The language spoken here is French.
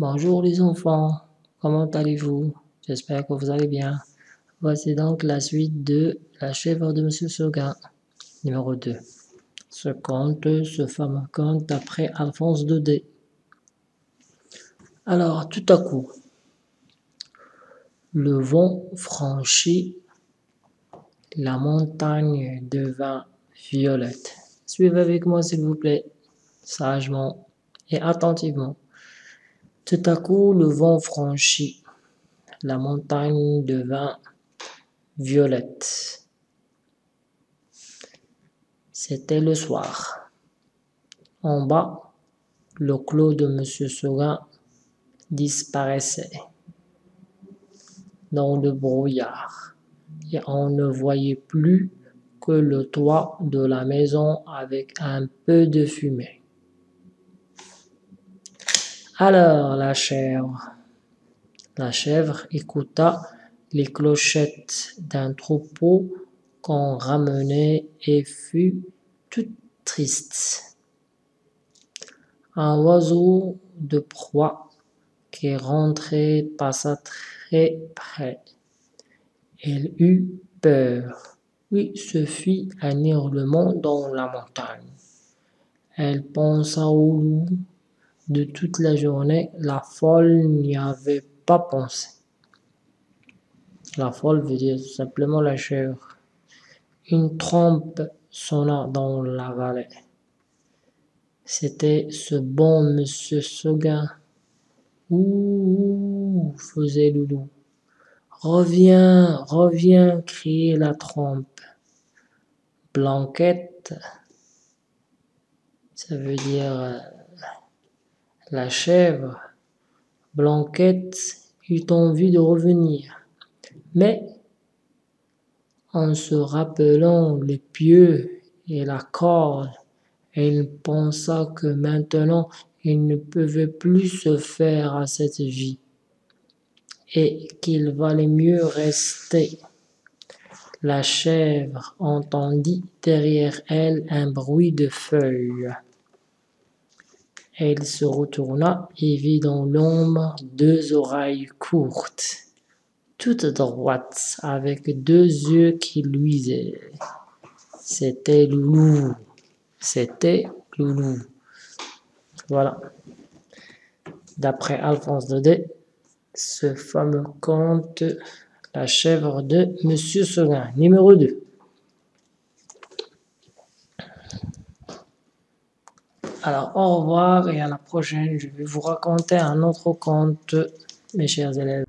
Bonjour les enfants, comment allez-vous? J'espère que vous allez bien. Voici donc la suite de La chèvre de Monsieur Seguin, numéro 2. Ce conte, ce fameux conte d'après Alphonse Daudet. Alors, tout à coup, le vent franchit, la montagne devint violette. Suivez avec moi s'il vous plaît, sagement et attentivement. Tout à coup, le vent franchit, la montagne devint violette. C'était le soir. En bas, le clos de Monsieur Seguin disparaissait dans le brouillard et on ne voyait plus que le toit de la maison avec un peu de fumée. Alors la chèvre écouta les clochettes d'un troupeau qu'on ramenait et fut toute triste. Un oiseau de proie qui rentrait passa très près. Elle eut peur, puis se fit un hurlement dans la montagne. Elle pensa au loup. De toute la journée, la folle n'y avait pas pensé. La folle veut dire tout simplement la chèvre. Une trompe sonna dans la vallée. C'était ce bon Monsieur Seguin. Ouh, faisait le loup. Reviens, reviens, criait la trompe. Blanquette, ça veut dire la chèvre. Blanquette eut envie de revenir, mais en se rappelant les pieux et la corde, elle pensa que maintenant il ne pouvait plus se faire à cette vie et qu'il valait mieux rester. La chèvre entendit derrière elle un bruit de feuilles. Elle se retourna et vit dans l'ombre deux oreilles courtes, toutes droites, avec deux yeux qui luisaient. C'était Loulou. C'était Loulou. Voilà. D'après Alphonse Daudet, ce fameux conte La chèvre de Monsieur Seguin, numéro 2. Alors, au revoir et à la prochaine. Je vais vous raconter un autre conte, mes chers élèves.